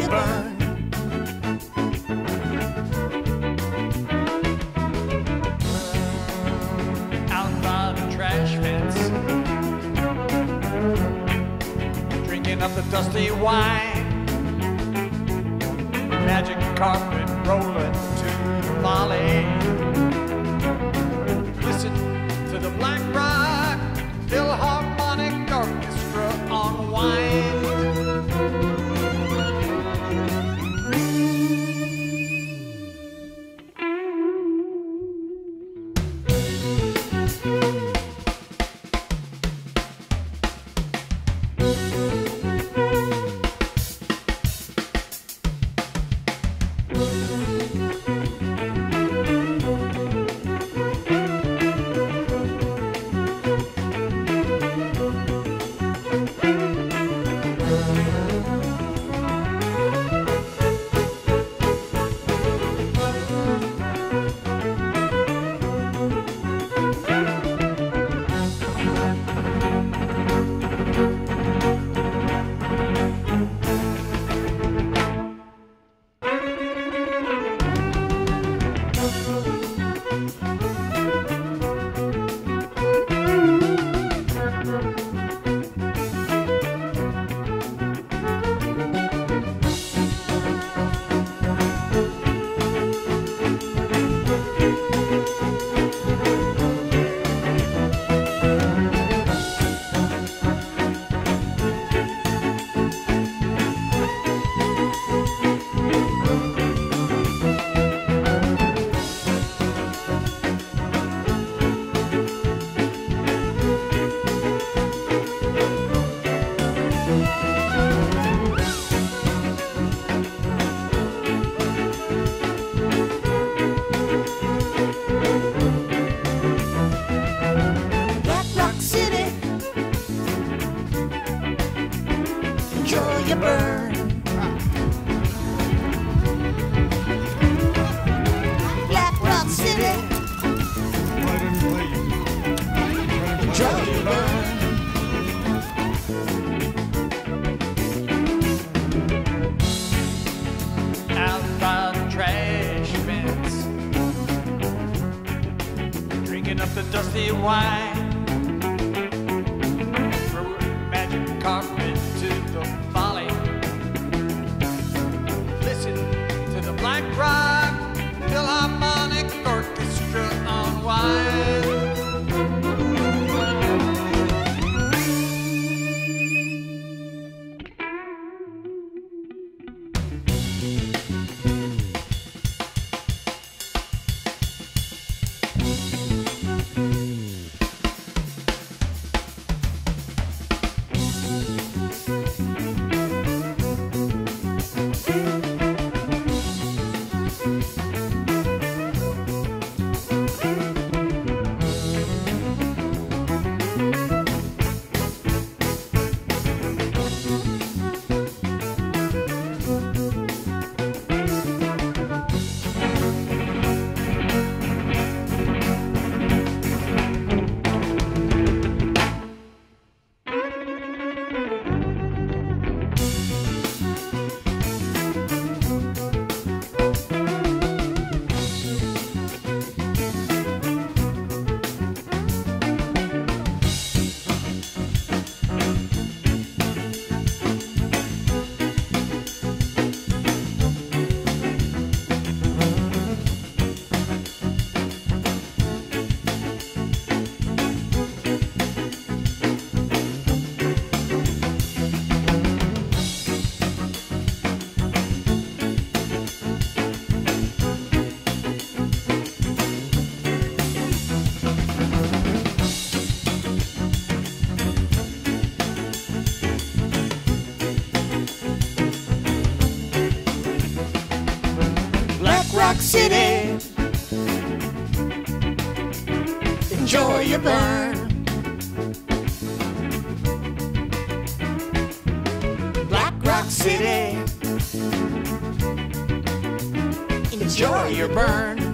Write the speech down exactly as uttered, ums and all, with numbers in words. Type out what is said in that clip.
your burn. Out by the trash fence, drinking up the dusty wine, magic carpet rolling to the volley. Listen to the Black Rock Philharmonic Orchestra unwind. Enjoy your burn. Black Rock City. Enjoy your burn. Out by the trash fence, drinking up the dusty wine, throw a magic carpet to the volley. Listen to the Black Rock Philharmonic Orchestra unwind. Rock City. Enjoy your burn. Black Rock City. Enjoy your burn.